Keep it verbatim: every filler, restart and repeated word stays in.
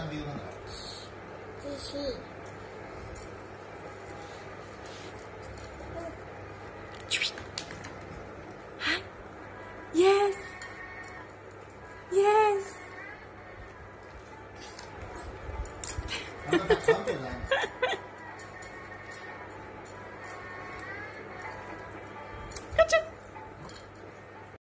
bilang ka? Sisi. Hi. Yes. Yes. Ano ba? Sample lang.